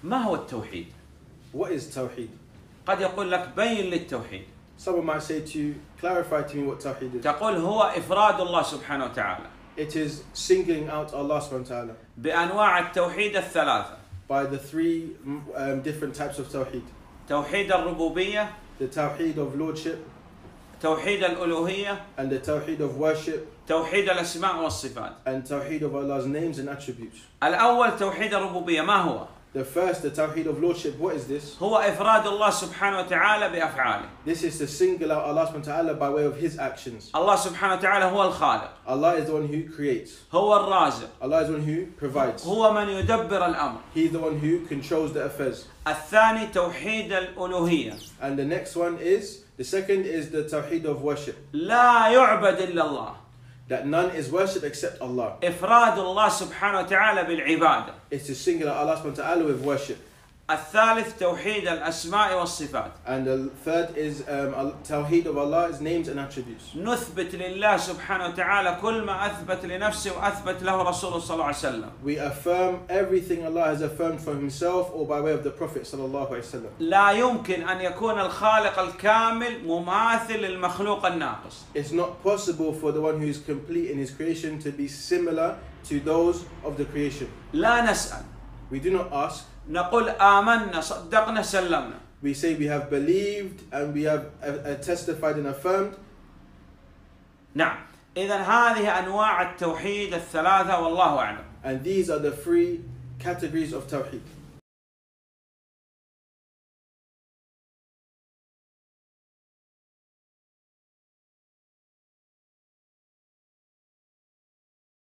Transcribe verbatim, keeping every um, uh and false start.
ما هو التوحيد؟ What is Tawheed? قد يقول لك بين للتوحيد. Someone might say to you, clarify to me what Tawheed is. تقول هو إفراد الله سبحانه وتعالى It is singling out Allah subhanahu wa ta'ala بأنواع التوحيد الثلاثة. by the three um, different types of Tawheed. توحيد الربوبية، The Tawheed of Lordship توحيد الألوهية، and the Tawheed of Worship توحيد الأسماء والصفات. and Tawheed of Allah's names and attributes. الأول توحيد الربوبية ما هو؟ The first, the Tawheed of Lordship, what is this? هو إفراد الله سبحانه وتعالى بأفعاله. This is to single out Allah subhanahu wa ta'ala by way of His actions. الله سبحانه وتعالى هو الخالق. Allah is the one who creates. هو الرازق. Allah is the one who provides. هو من يدبر الأمر. He is the one who controls the affairs. الثاني توحيد الألوهية. And the next one is, the second is the Tawheed of Worship. لا يعبد إلا الله. That none is worshipped except Allah. إفراد الله سبحانه وتعالى بالعبادة. It's to single out Allah subhanahu wa ta'ala with worship. الثالث توحيد الأسماء والصفات. And the third is um, Tawheed of Allah's names and attributes. نثبت لله سبحانه وتعالى كل ما أثبت لنفسه وأثبت له رسوله صلى الله عليه وسلم. We affirm everything Allah has affirmed for Himself or by way of the Prophet sallallahu alaihi wasallam. لا يمكن أن يكون الخالق الكامل مماثل للمخلوق الناقص. It's not possible for the one who is complete in his creation to be similar to those of the creation. لا نسأل. We do not ask. نقول آمنا صدقنا سلمنا. We say we have believed and we have uh, uh, testified and affirmed. نعم. إذا هذه أنواع التوحيد الثلاثة والله أعلم. And these are the three categories of Tawheed.